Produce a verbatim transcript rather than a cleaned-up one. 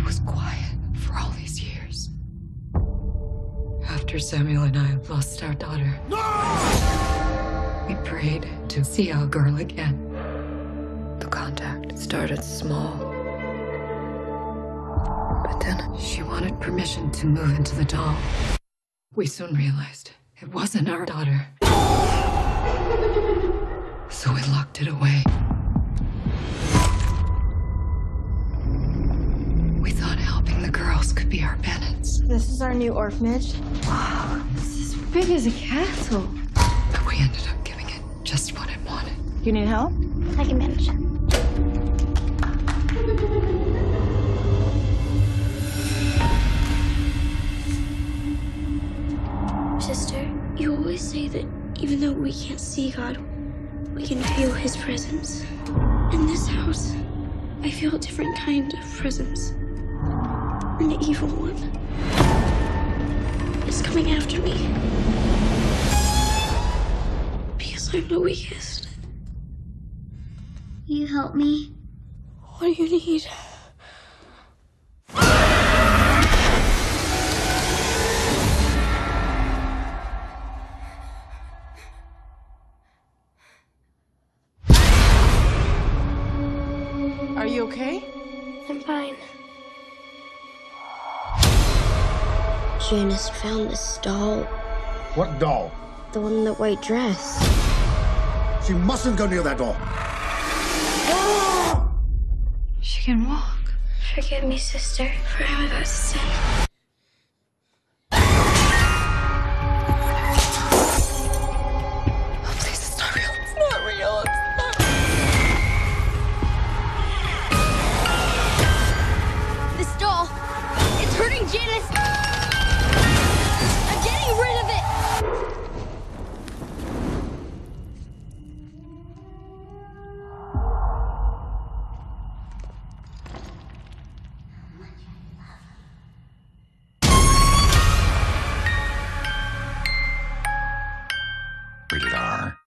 It was quiet for all these years. After Samuel and I lost our daughter, no! We prayed to see our girl again. The contact started small. But then she wanted permission to move into the doll. We soon realized it wasn't our daughter. So we locked it away. We thought helping the girls could be our penance. This is our new orphanage. Wow, It's as big as a castle. but we ended up giving it just what it wanted. You need help? I can manage. Sister, you always say that even though we can't see God, we can feel His presence. In this house, I feel a different kind of presence. An evil one. It's coming after me. Because I'm the weakest. You help me? What do you need? Are you okay? I'm fine. Janice found this doll. What doll? The one in the white dress. She mustn't go near that doll. She can walk. Forgive me, sister, for what I'm about to say.